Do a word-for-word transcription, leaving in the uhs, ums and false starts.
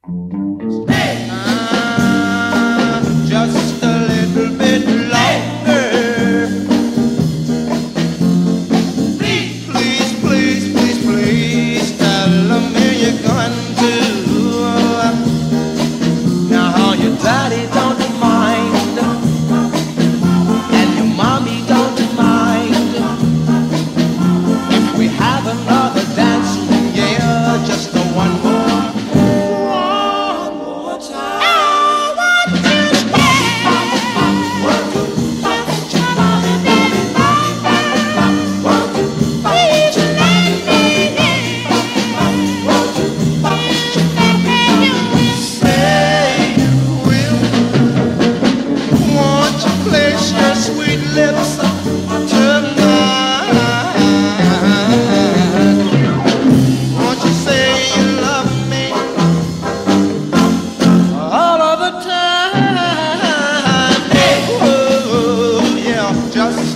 Ah, just a little bit longer. Please, please, please, please, please tell me you're going to. Now your daddy don't mind, and your mommy don't mind if we have another dance. Yeah, just a one more, one more time. I want to stay. Work it, work it, mommy, baby, mommy, baby, work it, please let me in. Work it, work it, baby, you will say you will. Want to place your sweet lips tonight? Won't you say you love me all of the time? Hey, oh, yeah, just